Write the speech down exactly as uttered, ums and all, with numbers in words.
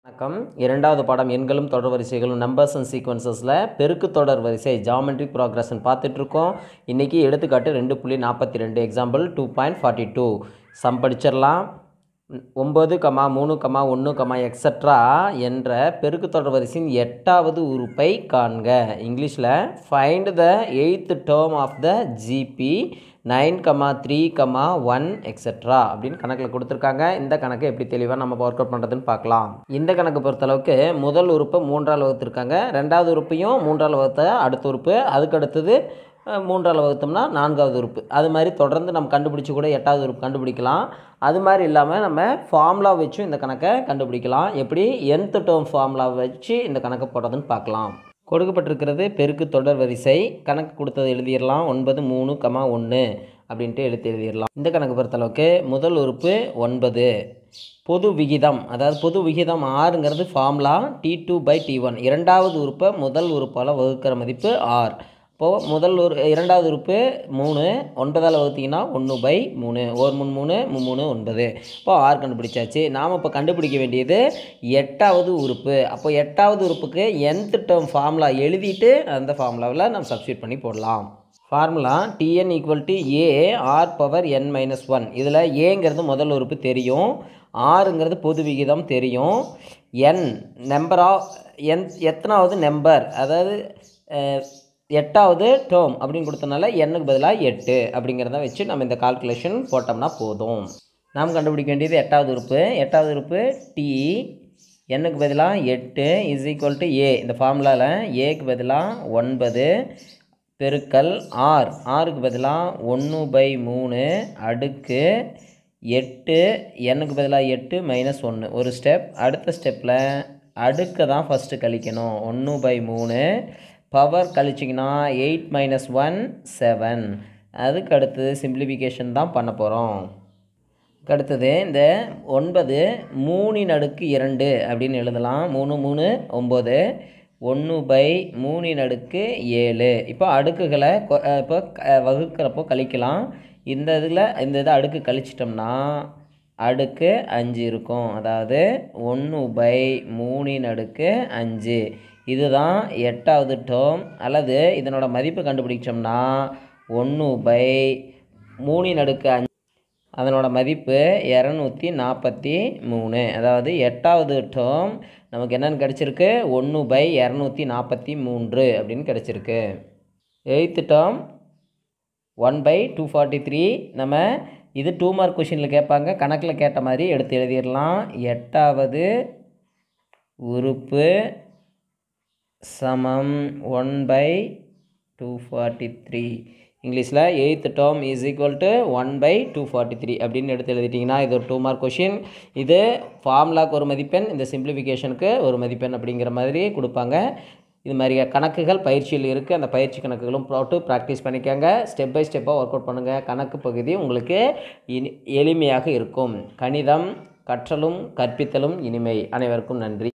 வணக்கம். இரண்டாவது பாடம் எண்களும் தொடர் வரிசைகளும் நம்பர்ஸ் அண்ட் சீக்வன்சஸில் பெருக்கு தொடர் வரிசை ஜாமெட்ரிக் ப்ராக்ரஷன் பார்த்துட்ருக்கோம். இன்றைக்கி எடுத்துக்காட்டு ரெண்டு புள்ளி நாற்பத்தி ரெண்டு example two point forty two sum படிச்சிடலாம். ஒம்பது கமா மூணு கமா ஒன்று கமா எக்ஸட்ரா என்ற பெருக்கு தொடர் வரிசையின் எட்டாவது உறுப்பை காண்க. இங்கிலீஷில் find the eighth term of the GP nine comma three comma one extra அப்படின்னு கணக்கில் கொடுத்துருக்காங்க. இந்த கணக்கு எப்படி தெளிவாக நம்ம ஒர்க் அவுட் பண்ணுறதுன்னு பார்க்கலாம். இந்த கணக்கு பொறுத்தளவுக்கு முதல் உறுப்பை மூன்றால் வகுத்துருக்காங்க, ரெண்டாவது உறுப்பையும் மூன்றால் வகுத்த அடுத்த உறுப்பு, அதுக்கு அடுத்தது மூன்றால் வகுத்தோம்னா நான்காவது உறுப்பு. அது மாதிரி தொடர்ந்து நம்ம கண்டுபிடிச்சி கூட எட்டாவது உறுப்பு கண்டுபிடிக்கலாம். அது மாதிரி இல்லாமல் நம்ம ஃபார்முலா வச்சும் இந்த கணக்கை கண்டுபிடிக்கலாம். எப்படி nth டேர்ம் ஃபார்முலா வச்சு இந்த கணக்கை போடுறதுன்னு பார்க்கலாம். கொடுக்கப்பட்டிருக்கிறது பெருக்கு தொடர் வரிசை. கணக்கு கொடுத்தது எழுதிடலாம். ஒன்பது மூணு கமா ஒன்று அப்படின்ட்டு எழுத்து எழுதிடலாம். இந்த கணக்கு பொறுத்தளவுக்கு முதல் உறுப்பு ஒன்பது, பொது விகிதம், அதாவது பொது விகிதம் ஆறுங்கிறது formula T two by T one. இரண்டாவது உறுப்பை முதல் உறுப்பால் வகுக்கிற மதிப்பு ஆர். இப்போது முதல் ஒரு இரண்டாவது உறுப்பு மூணு, ஒன்பதால் வகுத்திங்கன்னா ஒன்று பை மூணு, ஒரு மூணு மூணு மூணு ஒன்பது. இப்போது ஆறு கண்டுபிடிச்சாச்சு. நாம் இப்போ கண்டுபிடிக்க வேண்டியது எட்டாவது உறுப்பு. அப்போ எட்டாவது உறுப்புக்கு nth டேர்ம் ஃபார்முலா எழுதிட்டு அந்த ஃபார்முலாவில் நம்ம சப்ஸ்டியூட் பண்ணி போடலாம். Formula TN equal to A R power N minus one. இதில் ஏங்கிறது முதல் உறுப்பு தெரியும், ஆறுங்கிறது பொது விகிதம் தெரியும், என் நம்பர் ஆஃப் என் எத்தனாவது நம்பர், அதாவது எட்டாவது டேர்ம் அப்படின்னு கொடுத்தனால எண்ணுக்கு பதிலாக எட்டு அப்படிங்கிறத வச்சு நம்ம இந்த கால்குலேஷன் போட்டோம்னா போதும். நாம் கண்டுபிடிக்க வேண்டியது எட்டாவது உறுப்பு. எட்டாவது உறுப்பு டி எண்ணுக்கு பதிலாக எட்டு இஸ் ஈக்குவல் டு ஏ. இந்த ஃபார்முலாவில் ஏக்கு பதிலாக ஒன்பது பெருக்கல் ஆர், ஆறுக்கு பதிலாக ஒன்று பை மூணு அடுக்கு எட்டு, எண்ணுக்கு பதிலாக எட்டு மைனஸ் ஒன்று ஒரு ஸ்டெப். அடுத்த ஸ்டெப்பில் அடுக்கை தான் ஃபஸ்ட்டு கழிக்கணும். ஒன்று பை மூணு பவர் கழிச்சிங்கன்னா எயிட் மைனஸ் ஒன் செவன். அதுக்கு அடுத்தது சிம்பிளிஃபிகேஷன் தான் பண்ண போகிறோம். அடுத்தது இந்த ஒன்பது மூணின் அடுக்கு இரண்டு அப்படின்னு எழுதலாம். மூணு மூணு ஒம்பது, ஒன்று பை மூணின் அடுக்கு ஏழு. இப்போ அடுக்குகளை இப்போ வகுக்கிறப்போ கழிக்கலாம். இந்த இதில் இந்த இதை அடுக்கு கழிச்சிட்டோம்னா அடுக்கு அஞ்சு இருக்கும். அதாவது ஒன்று பை மூணின் அடுக்கு அஞ்சு. இதுதான் எட்டாவது டேர்ம். அல்லது இதனோட மதிப்பு கண்டுபிடிச்சோம்னா ஒன்று பை மூணின் அடுக்கு அஞ்சு, அதனோட மதிப்பு இரநூத்தி நாற்பத்தி மூணு. அதாவது எட்டாவது டேர்ம் நமக்கு என்னென்னு கிடச்சிருக்கு, ஒன்று பை இரநூத்தி நாற்பத்தி மூன்று அப்படின்னு கிடச்சிருக்கு. Eighth term one by two forty three. நம்ம இது டூ மார்க் கொஷினில் கேட்பாங்க, கணக்கில் கேட்ட மாதிரி எடுத்து எழுதிடலாம். எட்டாவது உறுப்பு சமம் one by two forty three. இங்கிலீஷில் eighth term is equal to one by two forty three அப்படின்னு எடுத்து எழுதிட்டிங்கன்னா இது ஒரு டூ மார்க் கொஷின். இது ஃபார்முலாவுக்கு ஒரு மதிப்பெண், இந்த சிம்பிளிஃபிகேஷனுக்கு ஒரு மதிப்பெண் அப்படிங்கிற மாதிரி கொடுப்பாங்க. இது மாதிரி கணக்குகள் பயிற்சியில் இருக்குது. அந்த பயிற்சி கணக்குகளும் போட்டு ப்ராக்டிஸ் பண்ணிக்கோங்க. ஸ்டெப் பை ஸ்டெப்பாக ஒர்க் அவுட் பண்ணுங்கள். கணக்கு பகுதி உங்களுக்கு இனி எளிமையாக இருக்கும். கணிதம் கற்றலும் கற்பித்தலும் இனிமை. அனைவருக்கும் நன்றி.